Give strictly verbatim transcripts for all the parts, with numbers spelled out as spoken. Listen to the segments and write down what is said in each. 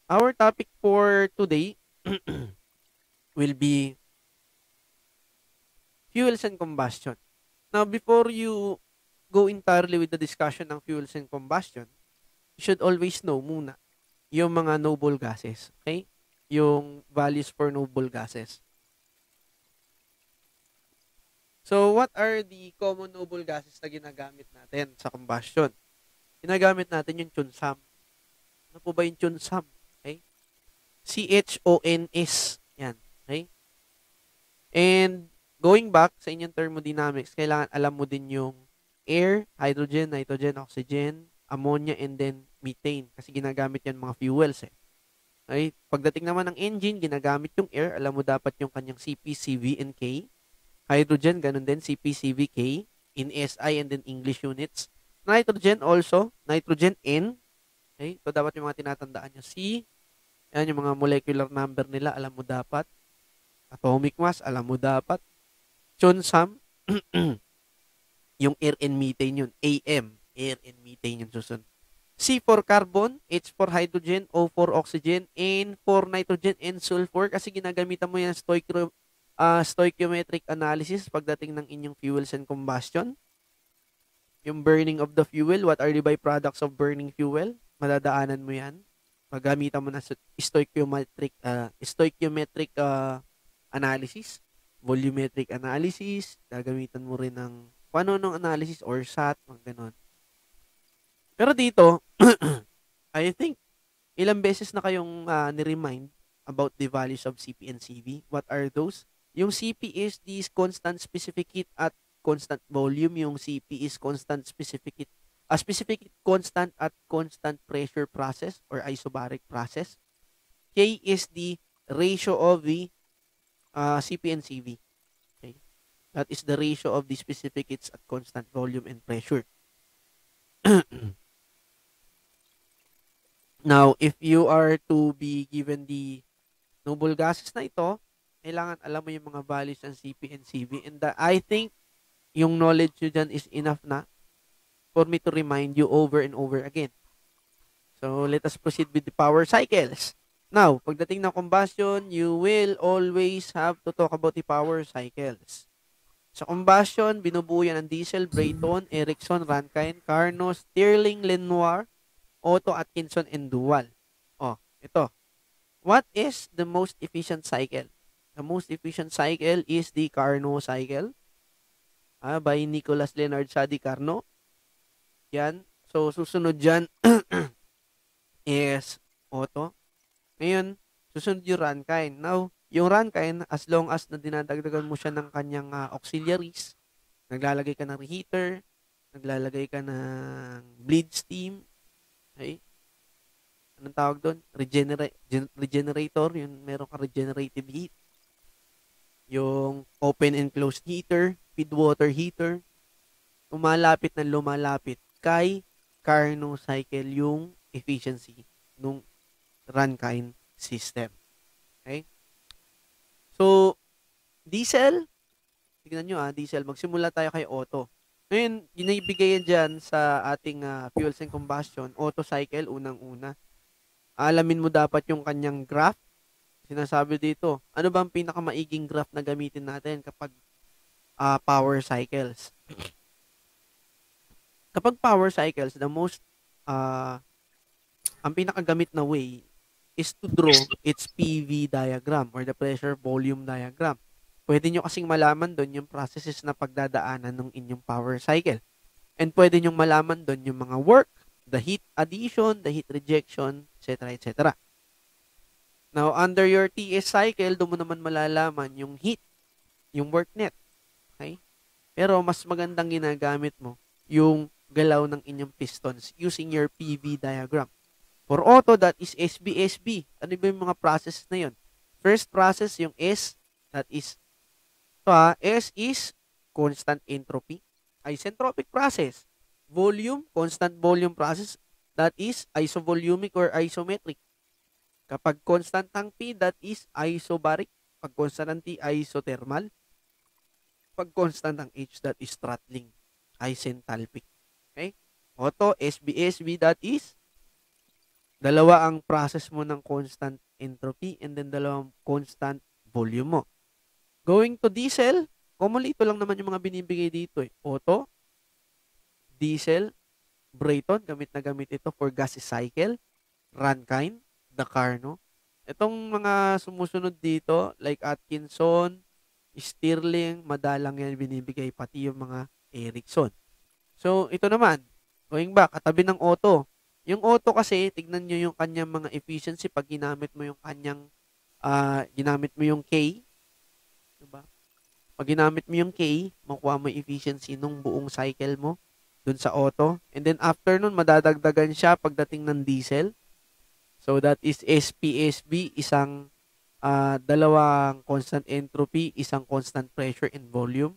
Our topic for today will be fuels and combustion. Now, before you go entirely with the discussion ng fuels and combustion, you should always know muna yung mga noble gases. Okay? Yung values for noble gases. So, what are the common noble gases na ginagamit natin sa combustion? Ginagamit natin yung chonsam. Ano po ba yung chonsam? Okay? C H O N S. Yan. Okay? And going back sa inyong thermodynamics, kailangan alam mo din yung air, hydrogen, nitrogen, oxygen, ammonia, and then methane. Kasi ginagamit yan mga fuels eh. Okay? Pagdating naman ng engine, ginagamit yung air. Alam mo dapat yung kanyang C P, C V, and K. Hydrogen, ganun din, C P, C V, K. In S I and then English units. Nitrogen also, nitrogen N. Okay? Ito dapat yung mga tinatandaan nyo. C, yan yung mga molecular number nila, alam mo dapat. Atomic mass, alam mo dapat. Chonsam, yung air and methane yun. A M, air and methane yung susunod. C for carbon, H for hydrogen, O for oxygen, N for nitrogen, and sulfur. Kasi ginagamitan mo yan stoichio, uh, stoichiometric analysis pagdating ng inyong fuels and combustion. Yung burning of the fuel, what are the byproducts of burning fuel? Madadaanan mo yan. Magamitan mo na stoichiometric, uh, stoichiometric uh, analysis, volumetric analysis, gagamitan mo rin ng paano ng analysis or S A T, mga ganon. Pero dito, I think, ilang beses na kayong uh, ni-remind about the values of C P and C V. What are those? Yung C P is the constant specific heat at constant volume. Yung C P is constant specific heat, a specific heat constant at constant pressure process or isobaric process. K is the ratio of the uh, C P and C V. Okay? That is the ratio of the specific heats at constant volume and pressure. Now, if you are to be given the noble gases na ito, kailangan alam mo yung mga values ng C P and C V. And the, I think yung knowledge nyo dyan is enough na for me to remind you over and over again. So, let us proceed with the power cycles. Now, pagdating ng combustion, you will always have to talk about the power cycles. Sa combustion, binubuo yan ng Diesel, Brayton, Ericsson, Rankine, Carnot, Stirling, Lenoir, Otto, Atkinson, and Dual. Oh, ito. What is the most efficient cycle? The most efficient cycle is the Carnot cycle ah, by Nicholas Leonard Sadi Carnot. Yan. So, susunod dyan is Otto. Ngayon, susunod yung Rankine. Now, yung Rankine, as long as na dinadagdagan mo siya ng kanyang uh, auxiliaries, naglalagay ka ng reheater, naglalagay ka ng bleed steam, okay? Anong tawag doon? Regenera- regenerator, yung meron ka regenerative heat. Yung open and closed heater, feed water heater, lumalapit na lumalapit kay Carnot cycle yung efficiency nung Rankine system. Okay? So, diesel, tignan nyo ah, diesel, magsimula tayo kay Otto. Ngayon, ginibigay yan dyan sa ating uh, fuels and combustion, Otto cycle, unang-una. Alamin mo dapat yung kanyang graph. Sinasabi dito, ano ba ang pinakamaiging graph na gamitin natin kapag uh, power cycles? Kapag power cycles, the most, uh, ang pinakagamit na way is to draw its P V diagram or the pressure volume diagram. Pwede nyo kasing malaman doon yung processes na pagdadaanan ng inyong power cycle. And pwede nyo malaman doon yung mga work, the heat addition, the heat rejection, et cetera, et cetera. Now, under your T S cycle, doon mo naman malalaman yung heat, yung work net. Okay? Pero mas magandang ginagamit mo yung galaw ng inyong pistons using your P V diagram. For Otto, that is S B S B. Ano ba yung mga process na yun? First process, yung S, that is, ito ha, S is constant entropy. Isentropic process. Volume, constant volume process, that is isovolumic or isometric. Kapag constant ang P, that is isobaric. Pag constant ang T, isothermal. Pag constant ang H, that is throttling. Isenthalpic. Okay? Otto, S B S B, that is Dalawa ang process mo ng constant entropy and then dalawang constant volume mo. Going to diesel, commonly ito lang naman yung mga binibigay dito eh. Otto, diesel, Brayton, gamit na gamit ito for gas cycle, Rankine, the Carnot. Itong mga sumusunod dito, like Atkinson, Stirling, madalang yan binibigay, pati yung mga Ericsson. So, ito naman, going back, katabi ng Otto. Yung Otto kasi, tignan nyo yung kanyang mga efficiency pag ginamit mo yung kanyang, uh, ginamit mo yung K. Diba? Pag ginamit mo yung K, makuha mo yung efficiency nung buong cycle mo dun sa Otto. And then after nun, madadagdagan siya pagdating ng diesel. So, that is S P S B, isang uh, dalawang constant entropy, isang constant pressure and volume.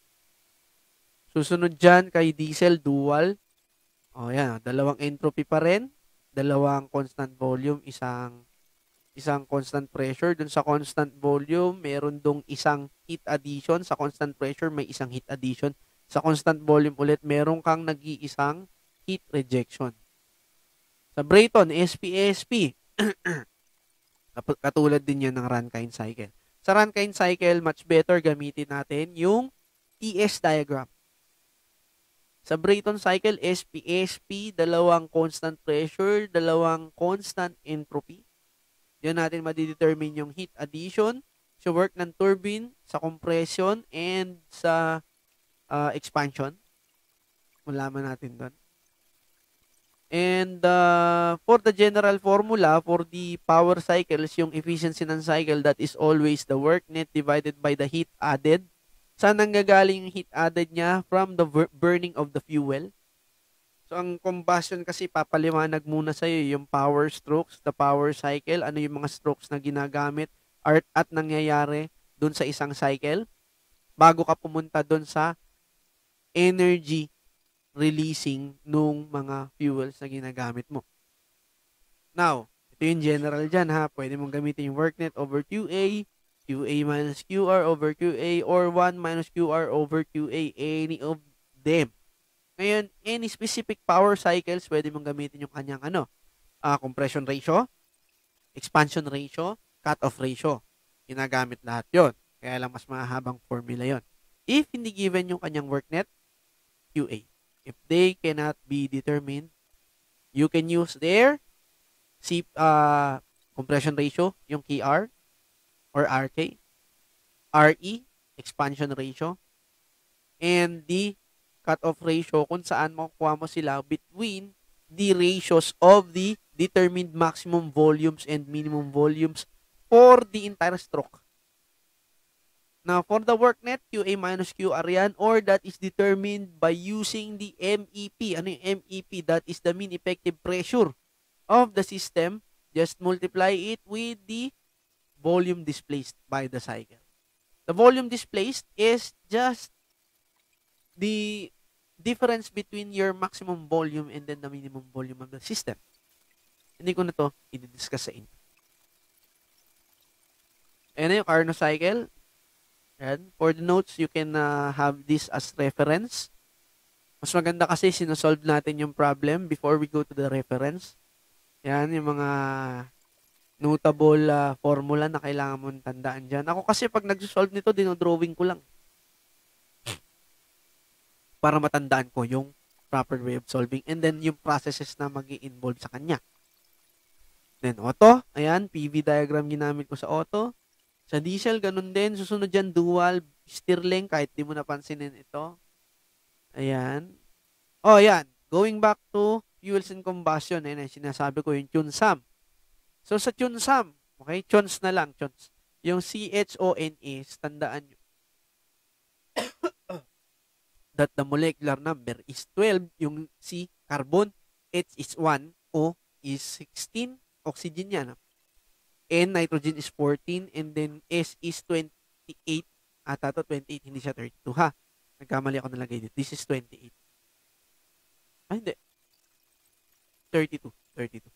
Susunod dyan kay diesel, dual. O yan, dalawang entropy pa rin, dalawang constant volume, isang isang constant pressure. Dun sa constant volume, meron dong isang heat addition. Sa constant pressure, may isang heat addition. Sa constant volume ulit, meron kang nag-iisang heat rejection. Sa Brayton, S P S P, katulad din yan ng Rankine cycle. Sa Rankine cycle, much better gamitin natin yung T S diagram. Sa Brayton cycle, S P S P, dalawang constant pressure, dalawang constant entropy. Diyan natin madidetermine yung heat addition, sa work ng turbine, sa compression, and sa uh, expansion. Malaman natin doon. And uh, for the general formula, for the power cycles, yung efficiency ng cycle, that is always the work net divided by the heat added. Saan nanggagaling yung heat added niya? From the burning of the fuel. So, ang combustion kasi papaliwanag muna sa'yo yung power strokes, the power cycle, ano yung mga strokes na ginagamit at, at nangyayari dun sa isang cycle bago ka pumunta dun sa energy releasing nung mga fuels na ginagamit mo. Now, ito yung general dyan ha. Pwede mong gamitin yung work net over Q A, Q A minus Q R over Q A, or one minus Q R over Q A, any of them. Ngayon, any specific power cycles, pwede mong gamitin yung kanyang ano, uh, compression ratio, expansion ratio, cut-off ratio. Ginagamit lahat yon. Kaya lang mas mahabang formula yon. If hindi given yung kanyang work net, Q A. If they cannot be determined, you can use their C, uh, compression ratio, yung K R or R K, R E, expansion ratio, and the cut-off ratio kung saan makukuha mo sila between the ratios of the determined maximum volumes and minimum volumes for the entire stroke. Now, for the work net, Q A minus Q R yan, or that is determined by using the M E P. Ano yung M E P? That is the mean effective pressure of the system. Just multiply it with the volume displaced by the cycle. The volume displaced is just the difference between your maximum volume and then the minimum volume of the system. Hindi ko na to i-discuss sa inyo. Ayan na yung Carnot cycle. Ayan. For the notes, you can uh, have this as reference. Mas maganda kasi sinosolve natin yung problem before we go to the reference. Yan, yung mga notable uh, formula na kailangan mong tandaan dyan. Ako kasi pag nag-solve nito, dinodrawing ko lang. Para matandaan ko yung proper way of solving and then yung processes na mag-i-involve sa kanya. Then, auto. Ayan, P V diagram ginamit ko sa auto. Sa diesel, ganun din. Susunod dyan, dual, Stirling, kahit di mo napansinin ito. Ayan. Oh, ayan. Going back to fuels and combustion. Ayan, sinasabi ko yung Chonsam. So, sa Chonsam, okay, Chons na lang, Chons. Yung C H O N A, tandaan nyo. That the molecular number is twelve, yung C, carbon, H is one, O is sixteen, oxygen yan. N, nitrogen is fourteen, and then S is twenty-eight. Ata to twenty-eight, hindi siya thirty-two, ha? Nagkamali ako nalagay dito. This is twenty-eight. Ay, hindi. thirty-two. thirty-two.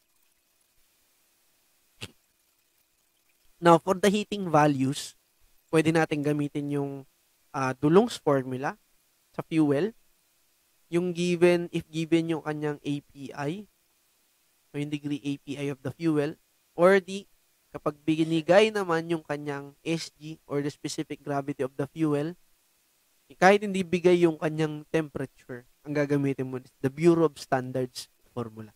Now, for the heating values, pwede natin gamitin yung uh, Dulong's formula sa fuel. Yung given, if given yung kanyang A P I, o yung degree A P I of the fuel, or D, kapag binigay naman yung kanyang S G or the specific gravity of the fuel, kahit hindi bigay yung kanyang temperature, ang gagamitin mo is the Bureau of Standards formula.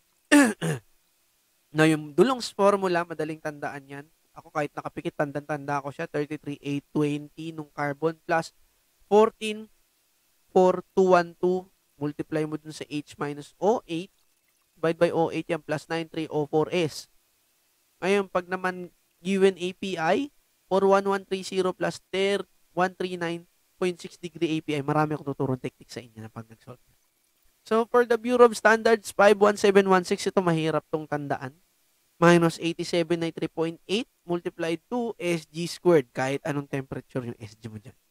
Now, yung Dulong's formula, madaling tandaan yan. Ako kahit nakapikit, tandang-tanda ko siya, thirty-three eight twenty nung carbon plus fourteen four two twelve, multiply mo dun sa H minus O eight, divide by O eight yan, plus nine three zero four S. Ngayon, pag naman given A P I, four one one three zero plus one thirty-nine point six degree A P I, marami akong tuturong technique sa inyo na pag nag-solve. So, for the Bureau of Standards, five one seven one six, ito mahirap tong tandaan. Minus eighty-seven ninety-three point eight multiplied to S G squared, kahit anong temperature yung S G mo dyan.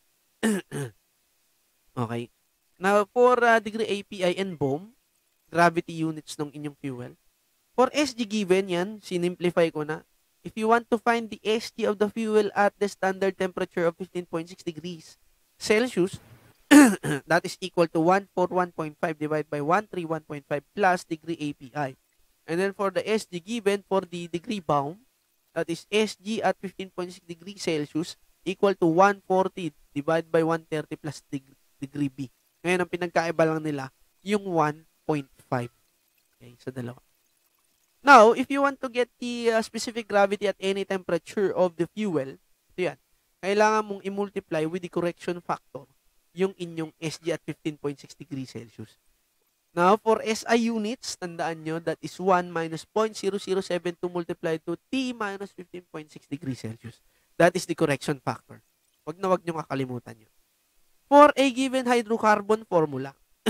Okay. Now, for uh, degree A P I and B O M, gravity units ng inyong fuel, for S G given yan, sinimplify ko na. If you want to find the S G of the fuel at the standard temperature of fifteen point six degrees Celsius, that is equal to one forty-one point five divided by one thirty-one point five plus degree A P I. And then for the S G given, for the degree B O M, that is S G at fifteen point six degrees Celsius equal to one forty divided by one thirty plus degree, degree B. Ngayon, ang pinagkaiba lang nila, yung one point five. Okay, sa dalawa. Now, if you want to get the uh, specific gravity at any temperature of the fuel, ito yan, kailangan mong i-multiply with the correction factor yung inyong S G at fifteen point six degrees Celsius. Now, for S I units, tandaan nyo, that is one minus zero point zero zero seven two multiplied to T minus fifteen point six degrees Celsius. That is the correction factor. Wag na wag nyo kakalimutan nyo. For a given hydrocarbon formula,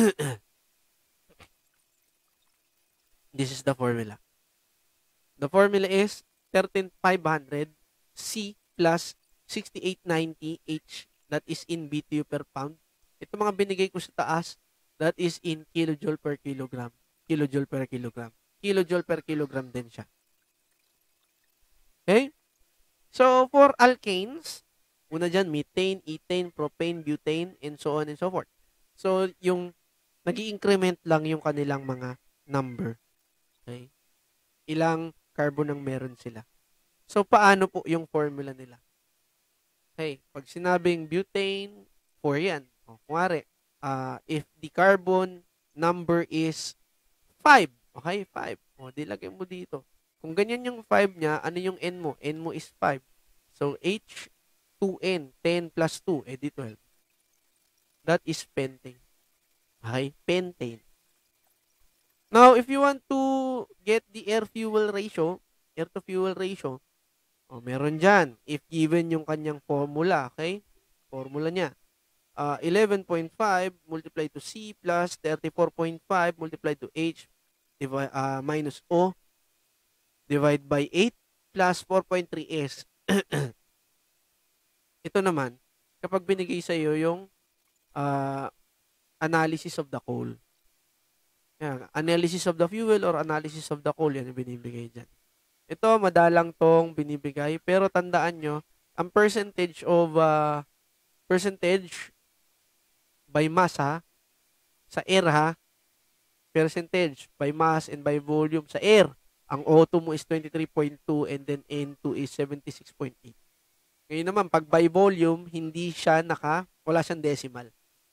this is the formula. The formula is thirteen five hundred C plus sixty-eight ninety H, that is in B T U per pound. Ito mga binigay ko sa taas, that is in kilojoule per kilogram. Kilojoule per kilogram. Kilojoule per kilogram din siya. Okay? So, for alkanes, una dyan, methane, ethane, propane, butane, and so on and so forth. So, yung nag-i-increment lang yung kanilang mga number. Okay? Ilang carbon ang meron sila. So, paano po yung formula nila? Okay, pag sinabing butane, four yan. O, kunwari, uh, if the carbon number is five, okay, five. O, di lagay mo dito. Kung ganyan yung five niya, ano yung N mo? N mo is five. So, H two N, ten plus two, eh di twelve. That is pentane. Okay, pentane. Now, if you want to get the air-fuel ratio, air-to-fuel ratio, oh, meron dyan. If given yung kanyang formula, okay? Formula niya. Uh, eleven point five multiplied to C plus thirty-four point five multiplied to H divide, uh, minus O divide by eight plus four point three S. Ito naman, kapag binigay sa iyo yung uh, analysis of the coal. Yan, analysis of the fuel or analysis of the coal, yan yung binibigay dyan. Ito, madalang tong binibigay. Pero tandaan nyo, ang percentage of, uh, percentage by mass ha, sa air ha, percentage by mass and by volume sa air. Ang O two mo is twenty-three point two and then N two is seventy-six point eight. Ngayon naman, pag by volume, hindi siya naka, wala siyang decimal.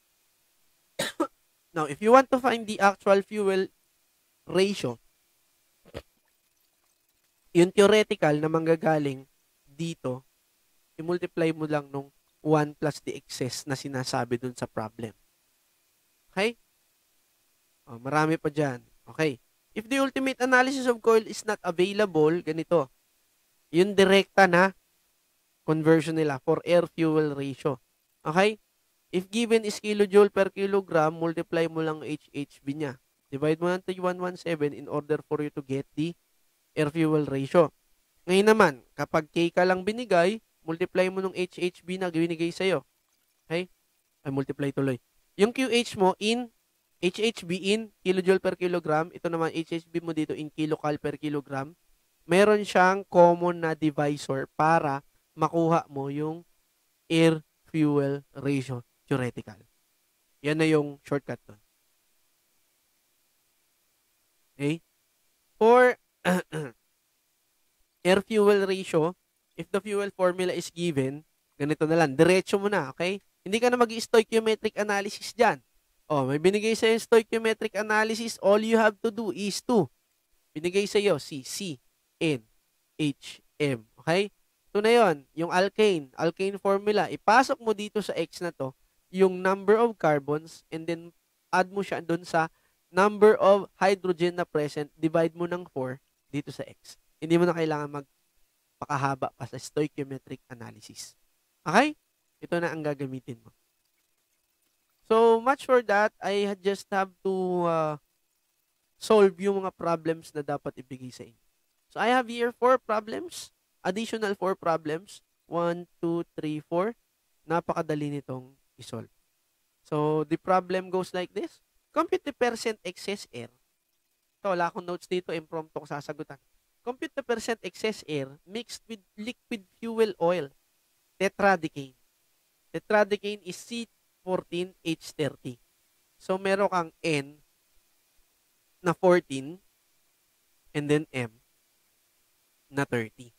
Now, if you want to find the actual fuel ratio, yung theoretical na manggagaling dito, i-multiply mo lang nung one plus the excess na sinasabi dun sa problem. Okay? Oh, marami pa dyan. Okay. If the ultimate analysis of coil is not available, ganito, yung direkta na conversion nila for air-fuel ratio. Okay? If given is kilojoule per kilogram, multiply mo lang H H B niya. Divide mo lang to one hundred seventeen in order for you to get the air-fuel ratio. Ngayon naman, kapag K ka lang binigay, multiply mo ng H H B na binigay sa'yo. Okay? Ay, multiply tuloy. Yung Q H mo in, H H B in kilojoule per kilogram, ito naman H H B mo dito in kilocal per kilogram, meron siyang common na divisor para makuha mo yung air-fuel ratio theoretical. Yan na yung shortcut doon. Okay? For air-fuel ratio, if the fuel formula is given, ganito na lang, diretso mo na, okay? Hindi ka na mag-stoichiometric analysis dyan. Oh, may binigay sa'yo yung stoichiometric analysis, all you have to do is to, binigay sa'yo si C, N, H, M, okay? Ito na yun, yung alkane, alkane formula, ipasok mo dito sa X na to, yung number of carbons, and then add mo siya dun sa number of hydrogen na present, divide mo ng four dito sa X. Hindi mo na kailangan magpakahaba pa sa stoichiometric analysis. Okay? Ito na ang gagamitin mo. So, much for that, I just have to uh, solve yung mga problems na dapat ibigay sa inyo. So, I have here four problems, additional four problems. One, two, three, four. Napakadali nitong isolve. So, the problem goes like this. Compute the percent excess air. So, wala akong notes dito. Impromptu ko sasagutan. Compute the percent excess air mixed with liquid fuel oil. Tetradecane. Tetradecane is C fourteen H thirty. So, meron kang N na fourteen and then M na thirty.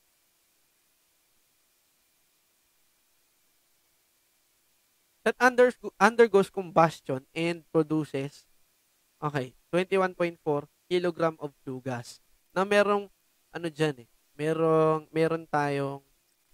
That undergoes combustion and produces, okay, twenty-one point four kilogram of flue gas. Na merong, ano dyan eh, merong, meron tayong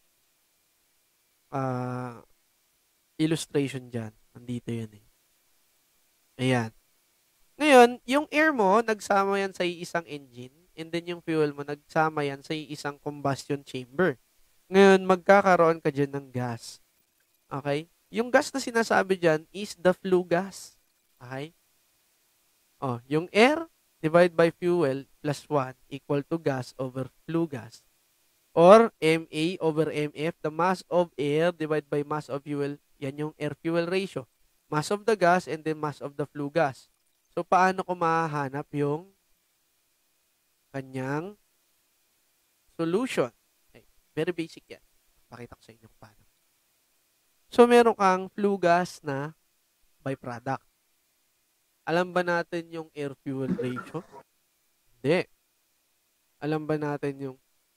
uh, illustration dyan. Nandito yun eh. Ayan. Ngayon, yung air mo, nagsama yan sa isang engine, and then yung fuel mo, nagsama yan sa isang combustion chamber. Ngayon, magkakaroon ka dyan ng gas. Okay? Yung gas na sinasabi dyan is the flue gas. Okay? Oh, yung air divided by fuel plus one equal to gas over flue gas. Or M A over M F, the mass of air divided by mass of fuel. Yan yung air-fuel ratio. Mass of the gas and then mass of the flue gas. So, paano ko mahahanap yung kanyang solution? Okay. Very basic yan. Pakita ko sa inyo kung paano. So, meron kang flue gas na byproduct. Alam ba natin yung air-fuel ratio? Hindi. Alam ba natin yung,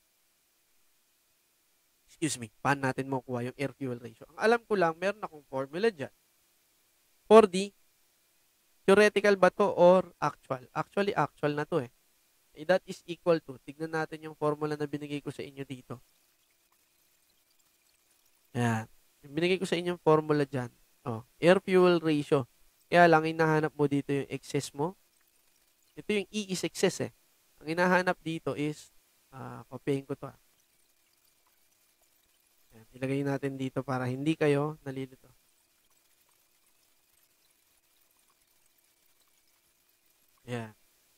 excuse me, paano natin makukuha yung air-fuel ratio? Ang alam ko lang, meron akong formula dyan. For the theoretical ba to or actual? Actually, actual na to eh. eh. That is equal to, tignan natin yung formula na binigay ko sa inyo dito. Yan. Yung binigay ko sa inyong formula dyan. Oh, air-fuel ratio. Kaya lang, hinahanap mo dito yung excess mo. Ito yung E is excess eh. Ang hinahanap dito is, uh, copying ko to ah. Yan, ilagay natin dito para hindi kayo nalilito. Yan.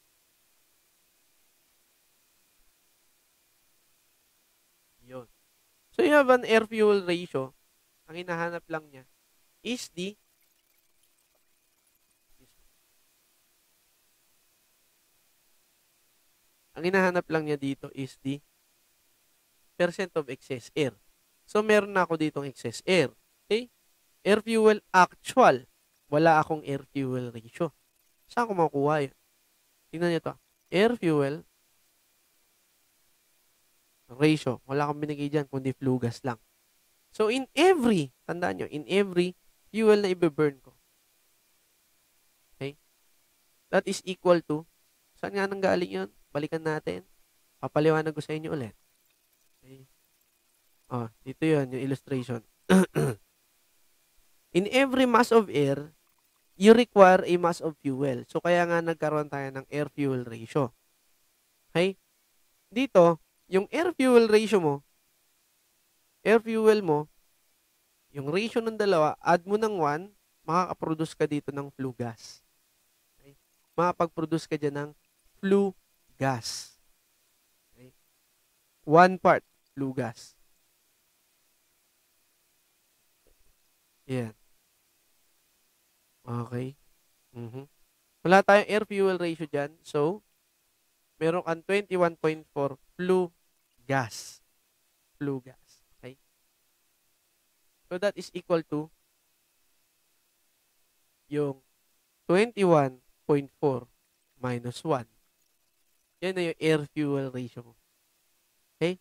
Yun. So, you have an air-fuel ratio. Ang hinahanap lang niya is the ang hinahanap lang niya dito is the percent of excess air. So, meron na ako ditong excess air. Okay? Air fuel actual. Wala akong air fuel ratio. Saan ko makuha yun? Tingnan niyo to. Air fuel ratio. Wala akong binigay dyan, kundi flue gas lang. So, in every, tandaan nyo, in every fuel na i-burn ko, okay, that is equal to, saan nga nanggaling yun? Balikan natin. Papaliwanag ko sa inyo ulit. Okay. Oh, dito yun, yung illustration. In every mass of air, you require a mass of fuel. So, kaya nga nagkaroon tayo ng air-fuel ratio. Okay? Dito, yung air-fuel ratio mo, air fuel mo, yung ratio ng dalawa, add mo ng one, makakaproduce ka dito ng flue gas. Okay? Makapag-produce ka dyan ng flue gas. Okay? One part, flue gas. Yan. Okay. Mm-hmm. Wala tayong air fuel ratio dyan. So, meron kang twenty-one point four flue gas. Flue gas. So, that is equal to yung twenty-one point four minus one. Yan na yung air-fuel ratio mo. Okay?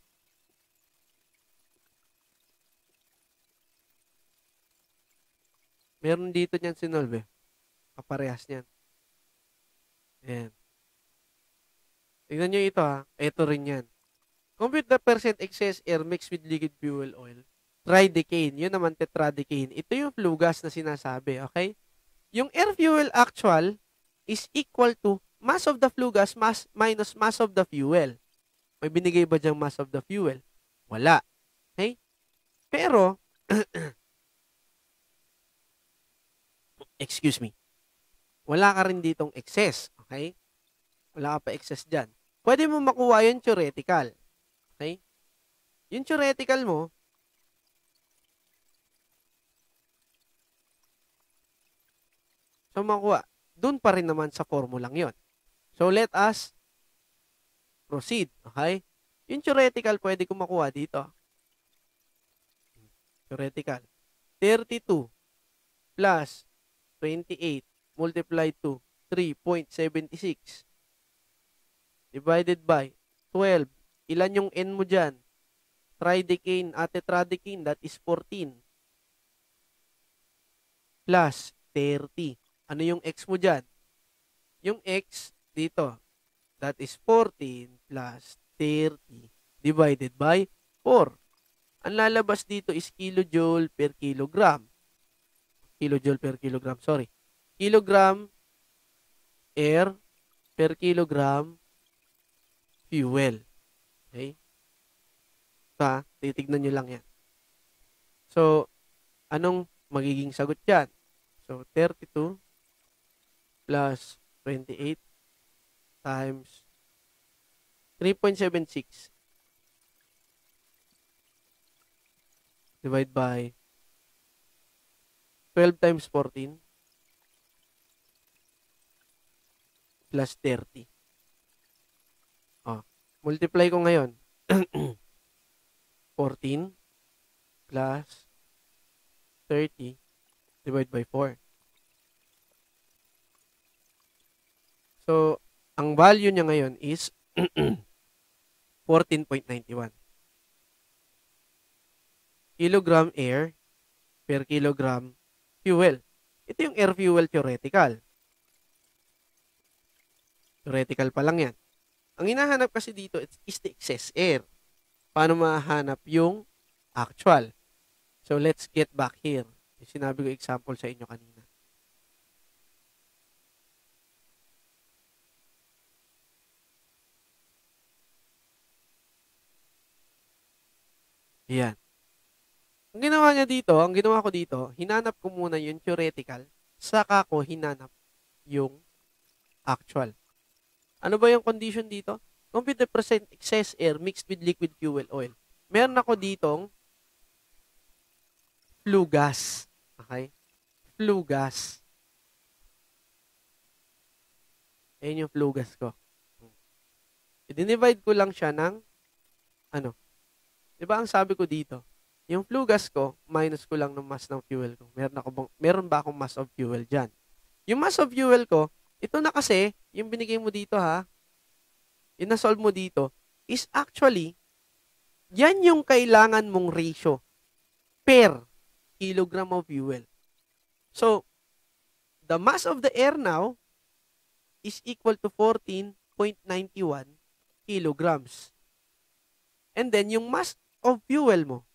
Meron dito niyan sinolve. Kaparehas niyan. Ayan. Tignan nyo ito ha. Ito rin yan. Compute the percent excess air mixed with liquid fuel oil. Tridecane. Yun naman tetradecane. Ito yung flue gas na sinasabi. Okay? Yung air fuel actual is equal to mass of the flue gas mass minus mass of the fuel. May binigay ba dyang mass of the fuel? Wala. Okay? Pero, excuse me, wala ka rin ditong excess. Okay? Wala ka pa excess dyan. Pwede mo makuha yung theoretical. Okay? Yung theoretical mo, so makuha, dun pa rin naman sa formulang yon. So, let us proceed. Okay? Yung theoretical, pwede ko makuha dito. Theoretical. thirty-two plus twenty-eight multiplied to three point seven six divided by twelve. Ilan yung n mo dyan? Tridecane at tetradecane, that is fourteen. Plus thirty. Ano yung x mo dyan? Yung x dito, that is fourteen plus thirty divided by four. Ang lalabas dito is kilojoule per kilogram. Kilojoule per kilogram, sorry. Kilogram air per kilogram fuel. Okay? Ta, titignan nyo lang yan. So, anong magiging sagot dyan? So, thirty-two plus twenty-eight times three point seven six divide by twelve times fourteen plus thirty. Oh, multiply ko ngayon. fourteen plus thirty divide by four. So, ang value niya ngayon is fourteen point nine one. Kilogram air per kilogram fuel. Ito yung air fuel theoretical. Theoretical pa lang yan. Ang hinahanap kasi dito is the excess air. Paano mahanap yung actual? So, let's get back here. Yung sinabi ko example sa inyo kanina. Yan. Ang ginawa niya dito, ang ginawa ko dito, hinanap ko muna yung theoretical, saka ko hinanap yung actual. Ano ba yung condition dito? Compute the percent excess air mixed with liquid fuel oil. Meron ako ditong flue gas. Okay? Flue gas. Ayan yung flue gas ko. I-divide ko lang siya ng ano? Diba ang sabi ko dito? Yung flue gas ko, minus ko lang ng mass ng fuel ko. Meron, ako bang, meron ba akong mass of fuel dyan? Yung mass of fuel ko, ito na kasi, yung binigay mo dito ha, yung na-solve mo dito, is actually, yan yung kailangan mong ratio per kilogram of fuel. So, the mass of the air now is equal to fourteen point nine one kilograms. And then, yung mass of fuel mo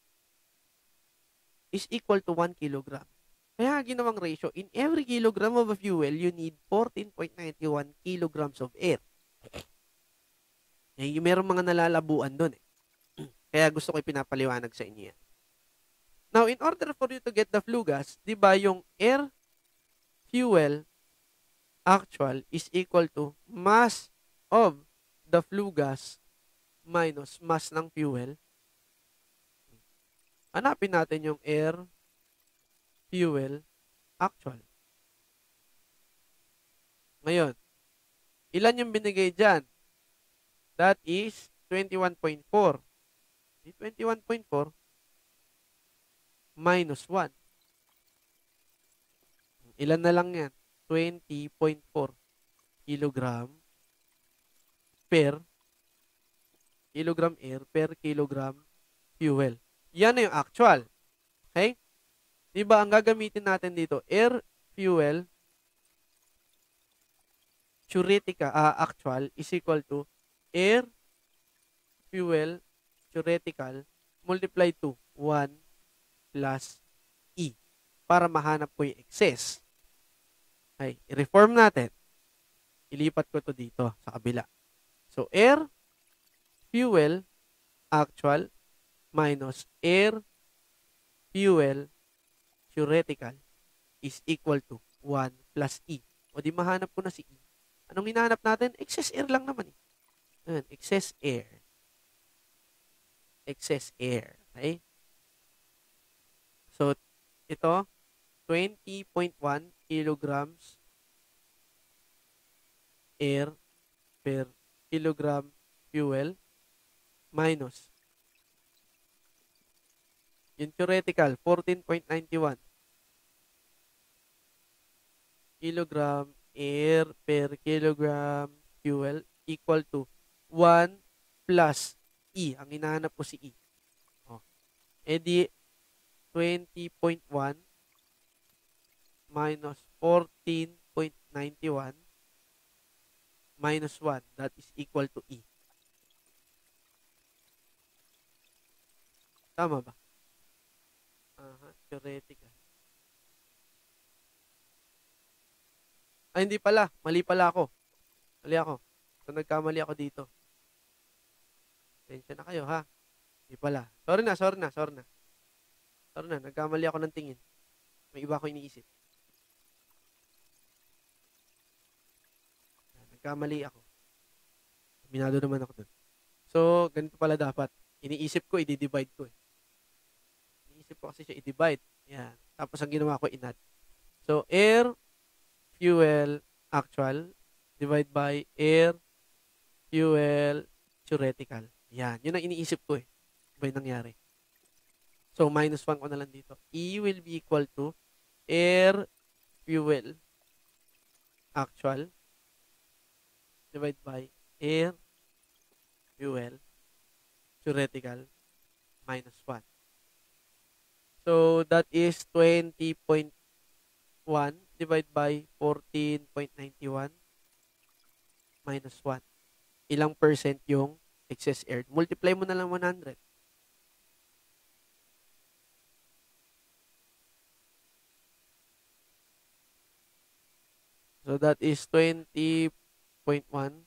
is equal to one kilogram. Kaya ginawang ratio, in every kilogram of a fuel, you need fourteen point nine one kilograms of air. Eh, yung merong mga nalalabuan doon eh. Kaya gusto ko ipinapaliwanag sa inyo yan. Now, in order for you to get the flue gas, di ba yung air fuel actual is equal to mass of the flue gas minus mass ng fuel. Hanapin natin yung air fuel actual. Ngayon, ilan yung binigay dyan? That is twenty-one point four. twenty-one point four minus one. Ilan na lang yan? twenty point four kilogram per kilogram air per kilogram fuel. Yan na yung actual. Okay? Diba, ang gagamitin natin dito, air, fuel, theoretical, uh, actual is equal to air, fuel, theoretical, multiply to one plus E para mahanap ko yung excess. Okay, i-reform natin. Ilipat ko to dito sa kabila. So, air, fuel, actual, minus air, fuel, theoretical is equal to one plus E. O di mahanap ko na si E. Anong hinahanap natin? Excess air lang naman eh. Ayan, excess air. Excess air. Okay? So, ito, twenty point one kilograms air per kilogram fuel minus yung theoretical, fourteen point nine one kilogram air per kilogram fuel equal to one plus E. Ang hinahanap ko si E. Oh. E di, twenty point one minus fourteen point nine one minus one. That is equal to E. Tama ba? Aha, theoretical. Ay, hindi pala. Mali pala ako. Mali ako. So, nagkamali ako dito. Tensya na kayo, ha? Hindi pala. Sorry na, sorry na, sorry na. Sorry na, nagkamali ako ng tingin. May iba ako iniisip. Nagkamali ako. Minado naman ako dun. So, ganito pala dapat. Iniisip ko, i-divide ko eh. Iniisip ko kasi siya i-divide. Yan. Tapos, ang ginawa ko, in-add. So, air, fuel, actual, divide by air, fuel, theoretical. Yan. Yun ang iniisip ko eh. Iba yung nangyari. So, minus one ko na lang dito. E will be equal to air, fuel, actual, divide by air, fuel, theoretical, minus one. So, that is twenty point one divided by fourteen point nine one minus one. Ilang percent yung excess air? Multiply mo na lang one hundred. So, that is twenty point one.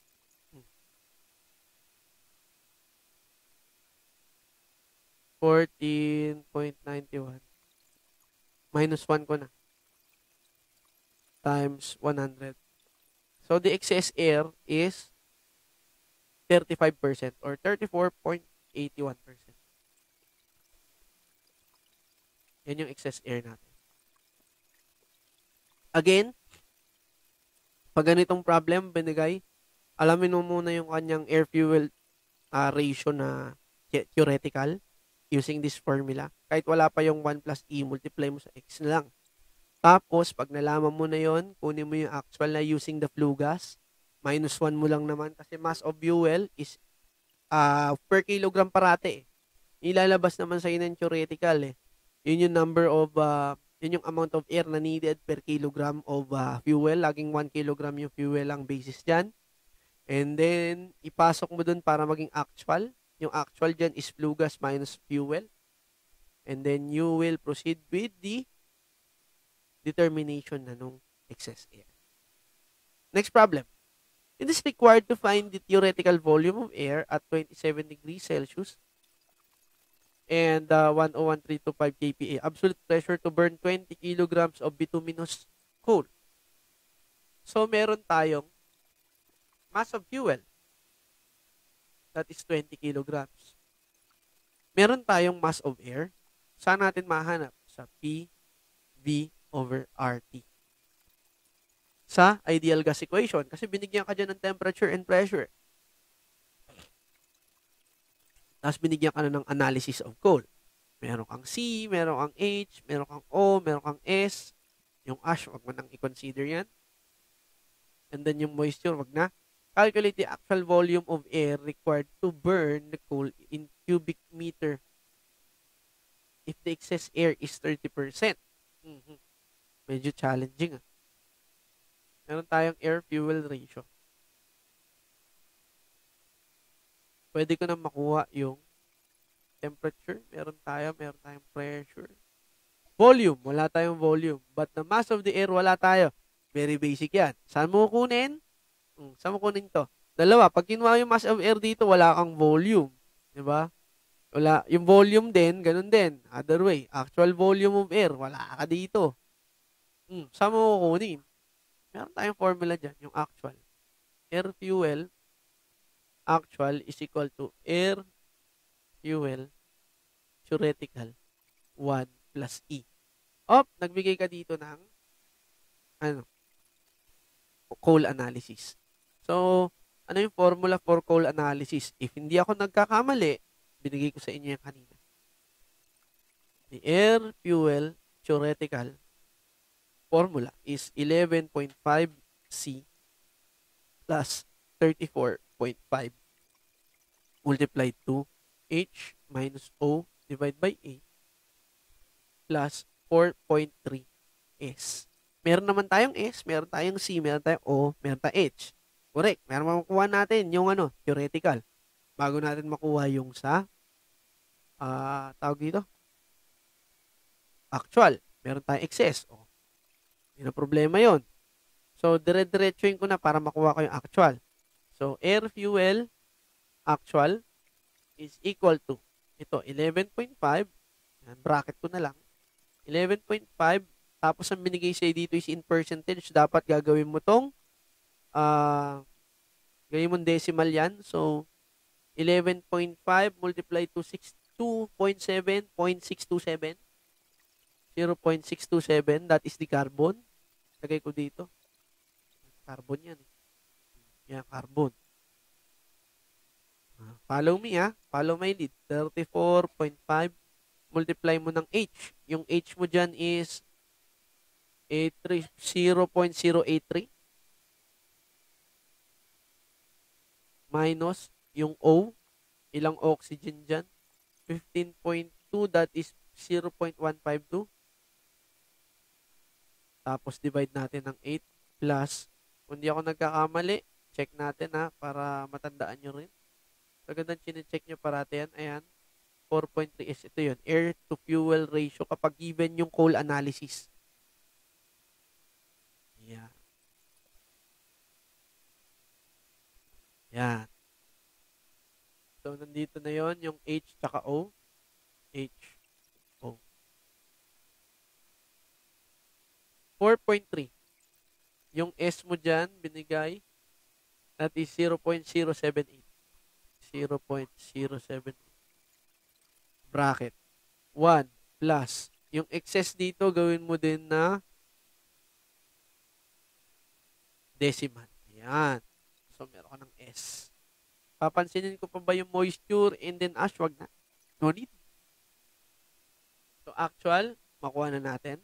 fourteen point nine one. Minus one ko na. Times one hundred. So, the excess air is thirty-five percent or thirty-four point eight one percent. Yan yung excess air natin. Again, pag ganitong problem binigay, alamin mo muna yung kanyang air-fuel uh, ratio na theoretical using this formula. Kahit wala pa yung one plus E, multiply mo sa X na lang. Tapos, pag nalaman mo na yon, kunin mo yung actual na using the flue gas. Minus one mo lang naman kasi mass of fuel is uh, per kilogram parate. Eh. Ilalabas naman sa ng theoretical. Eh. Yun yung number of, uh, yun yung amount of air na needed per kilogram of uh, fuel. Laging one kilogram yung fuel ang basis dyan. And then, ipasok mo dun para maging actual. Yung actual dyan is flue gas minus fuel. And then, you will proceed with the determination na nung excess air. Next problem. It is required to find the theoretical volume of air at twenty-seven degrees Celsius and uh, one oh one three two five K P A. Absolute pressure to burn twenty kilograms of bituminous coal. So, meron tayong mass of fuel. That is twenty kilograms. Meron tayong mass of air. Saan natin mahanap? Sa P V over R T. Sa ideal gas equation. Kasi binigyan ka dyan ng temperature and pressure. Tapos binigyan ka na ng analysis of coal. Meron kang C, meron kang H, meron kang O, meron kang S. Yung ash, wag mo nang i-consider yan. And then yung moisture, wag na. Calculate the actual volume of air required to burn the coal in cubic meter if the excess air is thirty percent. Mhm. Medyo challenging ah. Meron tayong air-fuel ratio. Pwede ko na makuha yung temperature. Meron tayo, meron tayong pressure. Volume, wala tayong volume. But the mass of the air, wala tayo. Very basic yan. Saan mo kunin? Hmm, saan mo kunin to? Dalawa, pag kinuha yung mass of air dito, wala kang volume. Diba? Wala. Yung volume din, ganun din. Other way. Actual volume of air, wala ka dito. Hmm, saan mo kukunin? Meron tayong formula dyan, yung actual. Air fuel, actual is equal to air fuel theoretical one plus E. Op, nagbigay ka dito ng ano, coal analysis. So, ano yung formula for coal analysis? If hindi ako nagkakamali, binigay ko sa inyo yung kanina. The air fuel theoretical formula is eleven point five C plus thirty-four point five multiplied to H minus O divided by A plus four point three S. Meron naman tayong S, meron tayong C, meron tayong O, meron tayong H. Correct. Meron makukuha natin yung ano, theoretical. Bago natin makuha yung sa uh, tawag dito, actual. Meron tayong excess. O, hindi na problema yon. So, dire-diretsuin ko na para makuha ko yung actual. So, air fuel actual is equal to ito, eleven point five. Yan, bracket ko na lang. eleven point five. Tapos, ang binigay sa'yo dito is in percentage. Dapat gagawin mo tong uh, gawin mong decimal yan. So, eleven point five multiplied to sixty-two point seven point six two seven. zero point six two seven. That is the carbon. Lagay ko dito. Carbon yan. Yan, carbon. Follow me ha. Follow my lead. thirty-four point five. Multiply mo ng H. Yung H mo dyan is zero point zero eight three. Minus yung O. Ilang oxygen dyan? fifteen point two. That is zero point one five two. Tapos divide natin ng eight plus, kung di ako nagkakamali, check natin ha, para matandaan nyo rin. So, gandang chine-check nyo parati yan. Ayan, four point three S. Ito yun, air to fuel ratio kapag given yung coal analysis. Yan. Yan. So, nandito na yon yung H tsaka O. H, O. four point three. Yung S mo dyan, binigay, that is zero point zero seven eight. zero point zero seven eight. Bracket. one plus. Yung excess dito, gawin mo din na decimal. Ayan. So, meron ka ng S. Papansinin ko pa ba yung moisture and then ash? Wag na. No need. So, actual, makuha na natin.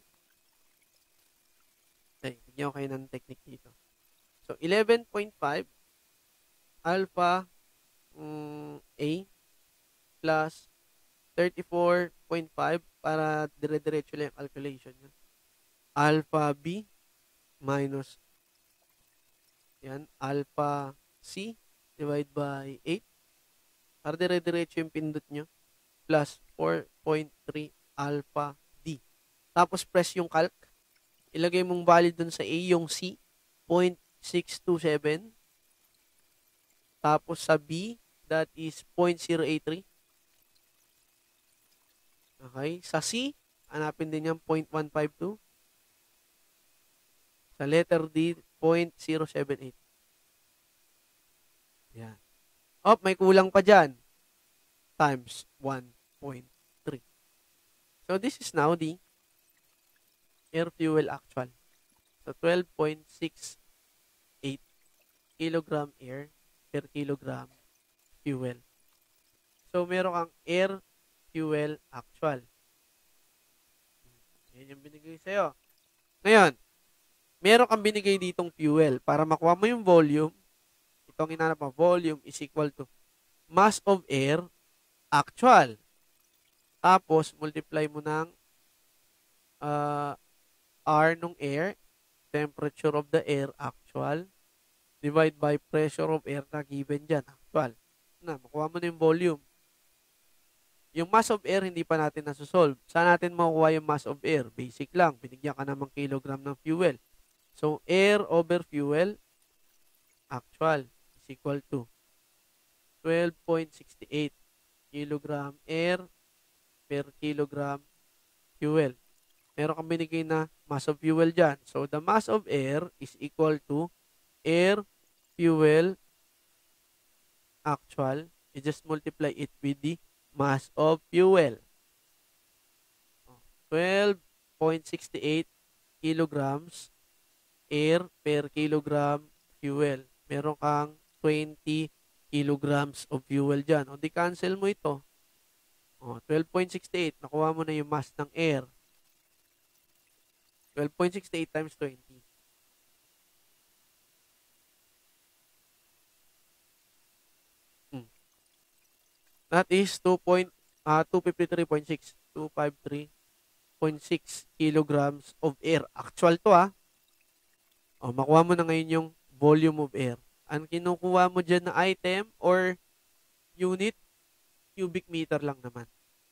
Okay, bigyan ko kayo ng technique dito. So, eleven point five alpha um, A plus thirty-four point five para dire-diretso lang yung calculation nyo. Alpha B minus yan, alpha C divide by eight para dire-diretso yung pindot nyo plus four point three alpha D. Tapos press yung calc. Ilagay mong value dun sa A yung C, zero point six two seven. Tapos sa B, that is zero point zero eight three. Okay. Sa C, hanapin din yung zero point one five two. Sa letter D, zero point zero seven eight. Yan. Oh, may kulang pa dyan. Times one point three. So, this is now the air fuel actual. So, twelve point six eight kilogram air per kilogram fuel. So, meron kang air fuel actual. Yan yung binigay sa'yo. Ngayon, meron kang binigay ditong fuel. Para makuha mo yung volume, to, ang hinanap mo, volume is equal to mass of air actual. Tapos, multiply mo ng uh, R nung air, temperature of the air actual, divide by pressure of air na given dyan, actual. Na, makuha mo na yung volume. Yung mass of air, hindi pa natin nasusolve. Saan natin makukuha yung mass of air? Basic lang. Binigyan ka namang kilogram ng fuel. So, air over fuel, actual, is equal to twelve point six eight kilogram air per kilogram fuel. Meron kang binigay na mass of fuel dyan. So, the mass of air is equal to air, fuel, actual. You just multiply it with the mass of fuel. twelve point six eight kilograms air per kilogram fuel. Meron kang twenty kilograms of fuel dyan. O, di cancel mo ito. O, twelve point six eight. Nakuha mo na yung mass ng air. twelve point six eight times twenty. Hmm. That is two point, uh, two fifty-three point six. two fifty-three point six kilograms of air. Actual to, ah. O, makuha mo na ngayon yung volume of air. Ang kinukuha mo dyan na item or unit, cubic meter lang naman.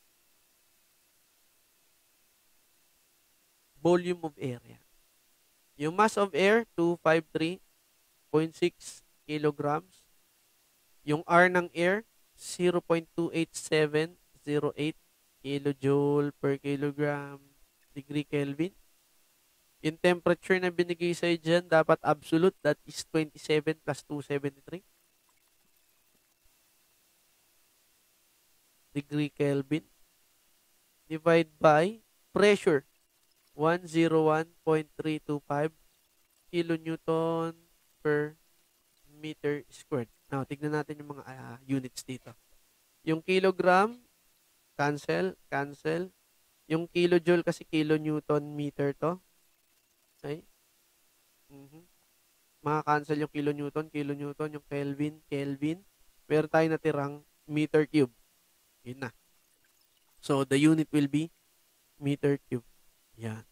Volume of air. Yan. Yung mass of air, two fifty-three point six kilograms. Yung R ng air, zero point two eight seven zero eight kilojoule per kilogram degree Kelvin. Yung temperature na binigay sa'yo dyan, dapat absolute, that is twenty-seven plus two seventy-three degree Kelvin. Divide by pressure, one hundred one point three two five kilonewton per meter squared. Now, tignan natin yung mga uh, units dito. Yung kilogram, cancel, cancel. Yung kilojoule kasi kilonewton meter to. Okay? Mm-hmm. Maka-cancel yung kilonewton, kilonewton, yung Kelvin, Kelvin. Meron tayo natirang meter cube. Yun na. So, the unit will be meter cube. Yan.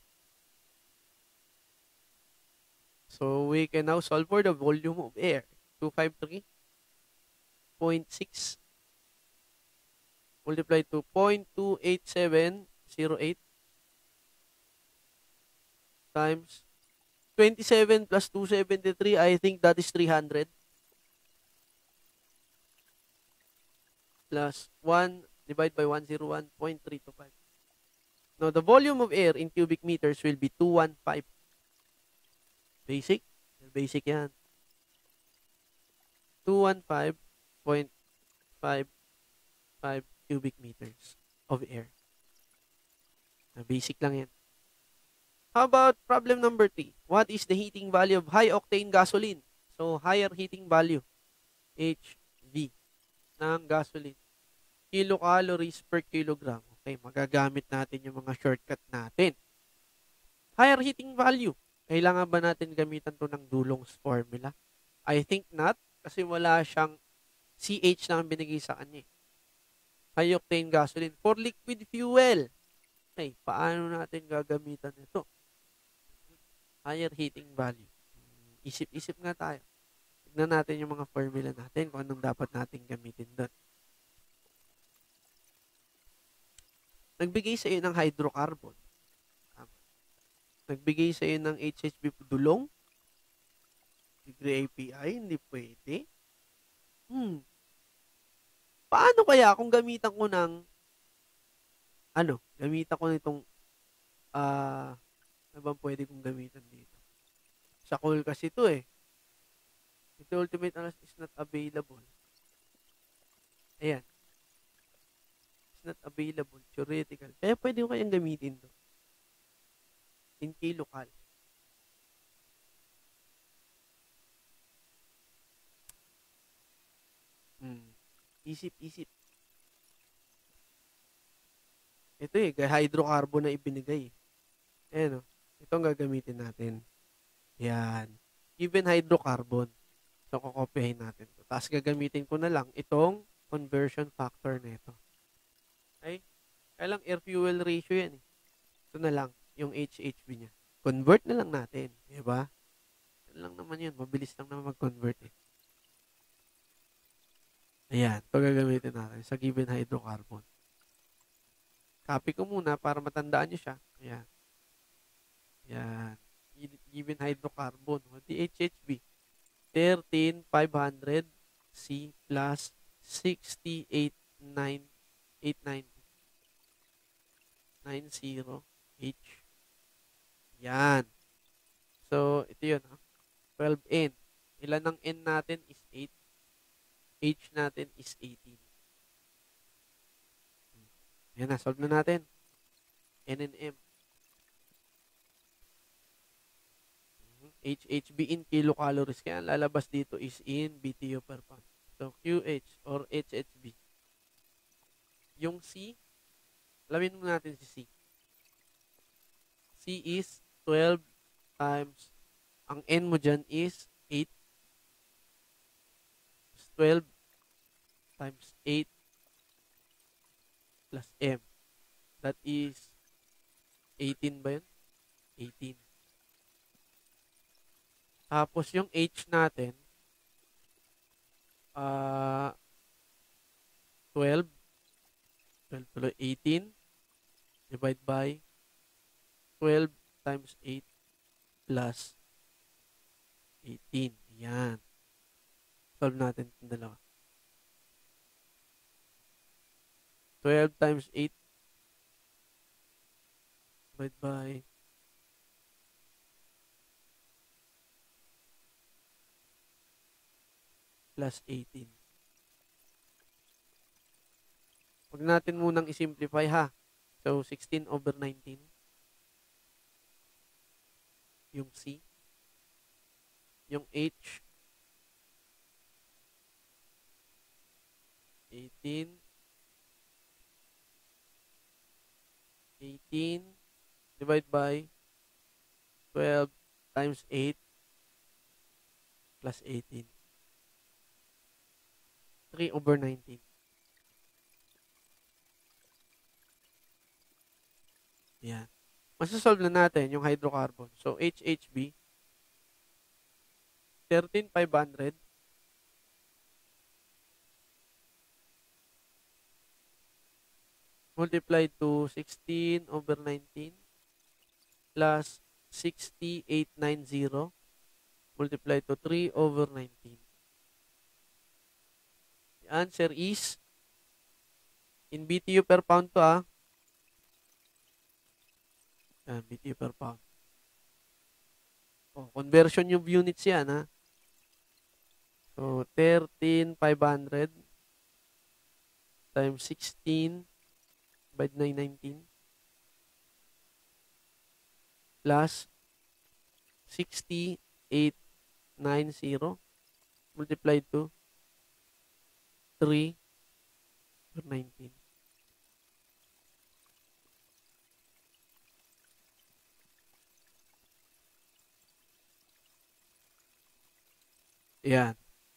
So, we can now solve for the volume of air. two fifty-three point six multiply to zero point two eight seven zero eight times twenty-seven plus two seventy-three, I think that is three hundred. Plus one divided by one hundred one point three two five. Now, the volume of air in cubic meters will be two hundred fifteen. Basic? Basic yan. two hundred fifteen point five five cubic meters of air. Now, basic lang yan. How about problem number three? What is the heating value of high-octane gasoline? So, higher heating value, H V, ng gasoline. Kilocalories per kilogram. Okay, magagamit natin yung mga shortcut natin. Higher heating value. Kailangan ba natin gamitan to ng Dulong's formula? I think not, kasi wala siyang C H na binigay sa kanya. High-octane gasoline for liquid fuel. Okay, paano natin gagamitan ito? Higher heating value. Isip-isip nga tayo. Tignan natin yung mga formula natin kung anong dapat natin gamitin doon. Nagbigay sa iyo ng hydrocarbon. Nagbigay sa iyo ng H H B dulong. Degree A P I, hindi pwede. Hmm. Paano kaya kung gamitan ko ng ano, gamitan ko nitong ah, uh, ano bang pwede kong gamitan dito? Sa coal kasi ito eh. Ito ultimate analysis is not available. Ayan. It's not available. Theoretical. Kaya pwede ko kayang gamitin to. In kilocal. Hmm. Isip-isip. Ito eh, hydrocarbon na ibinigay. Ayan o. Ito ang gagamitin natin. Yan. Given hydrocarbon. So, kokopyahin natin to. Tapos, gagamitin ko na lang itong conversion factor nito. Okay? Kaya lang, air fuel ratio yan eh. Ito na lang, yung H H B niya. Convert na lang natin. Diba? Yan lang naman yun. Mabilis lang naman mag-convert eh. Ayan. Ito gagamitin natin sa given hydrocarbon. Copy ko muna para matandaan nyo siya. Ayan. Ayan. Given hydrocarbon. The H H B. thirteen five hundred C plus sixty-eight nine eight ninety. ninety H. Yan. So, ito yun. Ha? twelve N. Ilan ang N natin is eight. H natin is eighteen. Yan na. Solve na natin. N and M. H H B in kilocalories. Kaya ang lalabas dito is in B T U per pound. So, Q H or H H B. Yung C, alamin mo natin si C. C is twelve times, ang N mo dyan is eight. twelve times eight plus M. That is eighteen ba yun? eighteen. Tapos yung H natin, uh, twelve. twelve tuloy, eighteen. Divide by twelve times eight plus eighteen. Ayan. Solve natin itong dalawa. twelve times eight divide by plus eighteen. Huwag natin munang isimplify ha. So, sixteen over nineteen. Yung C. Yung H. eighteen. eighteen. Divide by twelve times eight plus eighteen. three over nineteen. Yan. Masasolve na natin yung hydrocarbon. So, H H B, thirteen five hundred multiplied to sixteen over nineteen plus sixty-eight ninety multiplied to three over nineteen. The answer is, in B T U per pound to ah. Yan, B T U per pound. Oh, conversion yung units yan ha. So, thirteen five hundred times sixteen by nine nineteen plus sixty-eight ninety multiplied to three over nineteen. Ayan.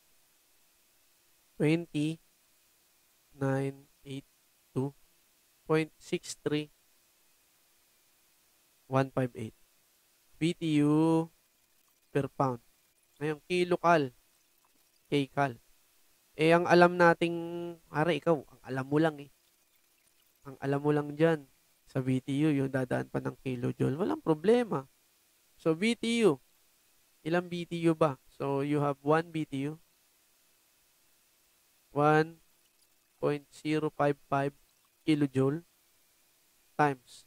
twenty nine eighty-two point six three one five eight B T U per pound. Ngayon, kilocal. Kcal. Eh, ang alam nating, ara ikaw, ang alam mo lang eh. Ang alam mo lang dyan, sa B T U, yung dadaan pa ng kilojoule. Walang problema. So, B T U. Ilang B T U ba? So, you have one B T U. one point zero five five kilojoule times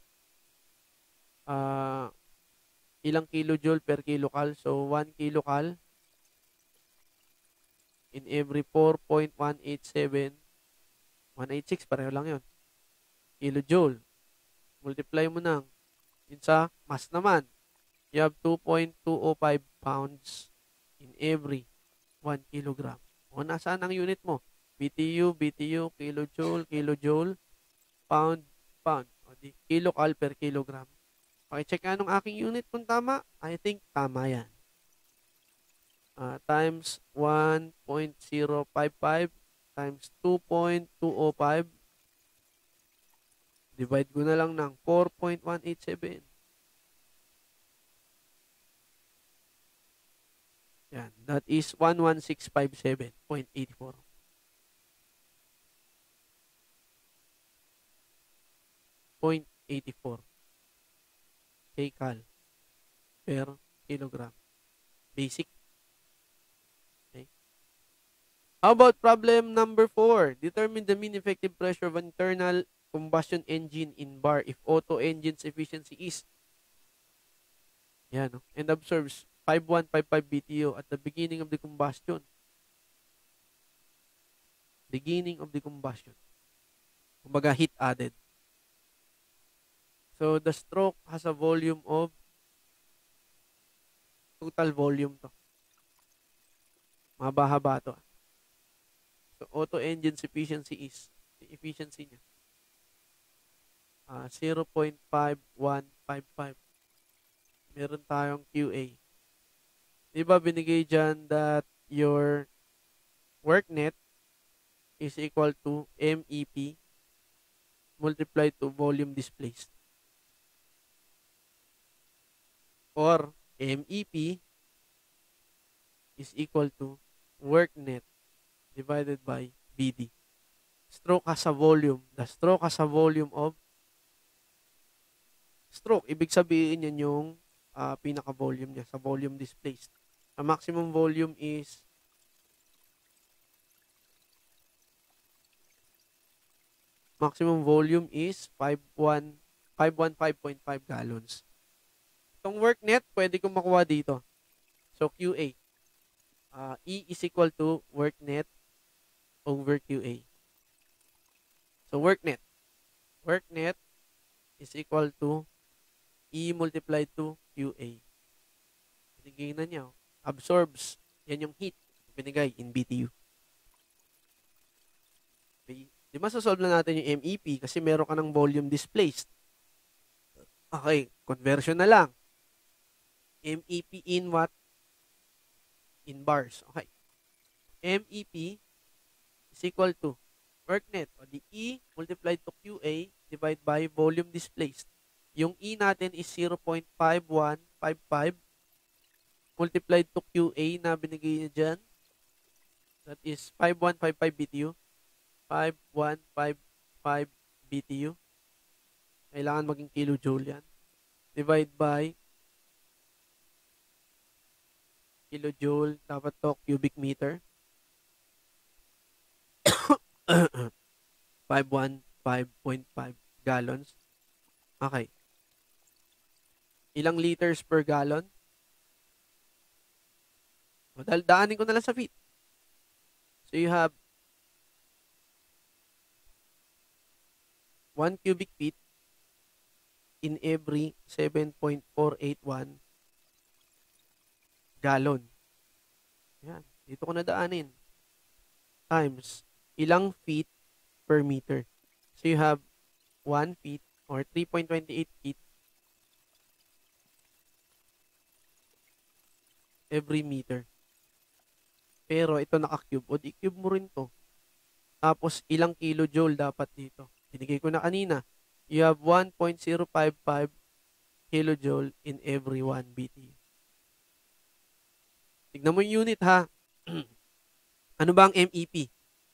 uh, ilang kilojoule per kilocal. So, one kilocal in every four point one eight seven, one eighty-six, pareho lang yun. Kilojoule. Multiply mo na. Yun sa mass naman. You have two point two zero five pounds in every one kilogram. O, nasaan ang unit mo? B T U, B T U, kilojoule, kilojoule, pound, pound. O, di, kilocal per kilogram. Okay, check nga nung aking unit kung tama. I think tama yan. uh, times one point zero five five times two point two zero five. Divide ko na lang ng four point one eight seven. Yan. That is one one six five seven point eight four. point eight four kcal per kilogram. Basic. Okay. How about problem number four? Determine the mean effective pressure of an internal combustion engine in bar if auto engine's efficiency is yan, no? And absorbs five one five five B T U at the beginning of the combustion. Beginning of the combustion. Kumbaga, heat added. So, the stroke has a volume of total volume to. Mahaba-haba to. So, auto engine's efficiency is efficiency niya. Uh, zero point five one five five. Meron tayong Q A. Diba binigay dyan that your work net is equal to M E P multiplied to volume displaced. Or M E P is equal to work net divided by B D. Stroke has a volume. The stroke has a volume of stroke. Ibig sabihin yan yung uh, pinaka-volume niya sa volume displaced. Ang maximum volume is maximum volume is five one five point five gallons. Itong work net, pwede kong makuha dito. So, Q A. Uh, E is equal to work net over Q A. So, work net. Work net is equal to E multiplied to Q A. Binigay na niya. Absorbs. Yan yung heat. Binigay in B T U. Okay. Di masasolve na natin yung M E P kasi meron ka ng volume displaced. Okay. Conversion na lang. M E P in what? In bars. Okay. M E P is equal to work net o the E multiplied to Q A divided by volume displaced. Yung E natin is zero point five one five five multiplied to Q A na binigay niya dyan. That is five one five five B T U. five one five five B T U. Kailangan maging kilojoule yan. Divide by kilojoule, dapat to cubic meter. five one five point five gallons. Okay. Ilang liters per gallon? O, dahil daanin ko na lang sa feet. So, you have one cubic feet in every seven point four eight one gallon. Yan. Dito ko na daanin. Times ilang feet per meter. So, you have one feet or three point two eight feet every meter. Pero ito naka-cube. O di-cube mo rin to. Tapos ilang kilojoule dapat dito. Binigay ko na kanina. You have one point zero five five kilojoule in every one B T U. Tignan mo yung unit ha. Ano ba ang M E P?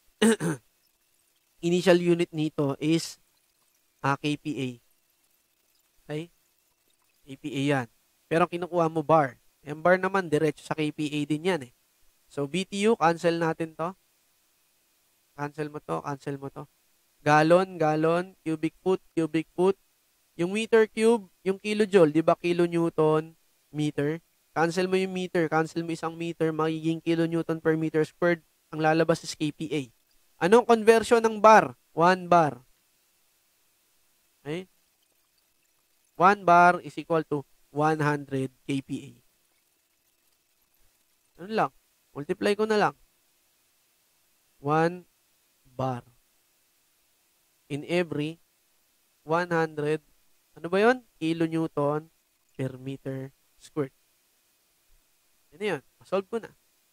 Initial unit nito is uh, K P A. Okay? K P A yan. Pero kinukuha mo bar. Yung bar naman, diretso sa K P A din yan eh. So, B T U, cancel natin to. Cancel mo to, cancel mo to. Gallon, gallon, cubic foot, cubic foot. Yung meter cube, yung kilojoule, di ba kilonewton meter? Cancel mo yung meter, cancel mo isang meter, magiging kilonewton per meter squared. Ang lalabas is K P A. Anong conversion ng bar? one bar. Okay? one bar is equal to one hundred K P A. Ano lang? Multiply ko na lang. one bar. In every one hundred, ano ba yun? Kilonewton per meter squared. Yan na yun. Solve ko na.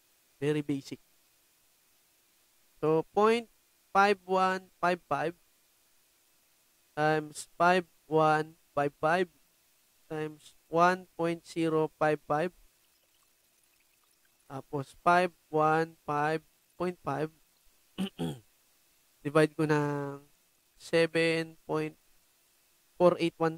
Very basic. So, zero point five one five five times five one five five times one point zero five five tapos five one five point five divide ko ng seven point four eight one.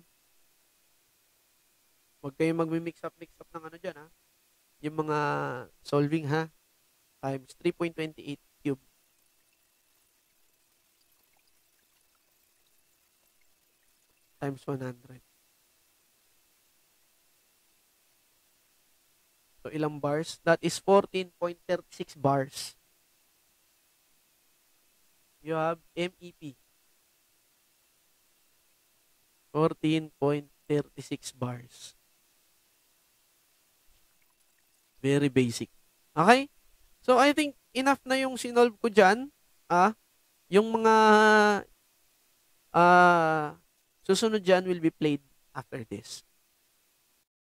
Huwag kayong magmi-mix up, mix up ng ano dyan, ha? Yung mga solving, ha? Times three point two eight cube. Times one hundred. So, ilang bars? That is fourteen point three six bars. You have M E P. fourteen point three six bars. Very basic. Okay? So, I think enough na yung sinolve ko dyan. Ah, yung mga ah, susunod dyan will be played after this.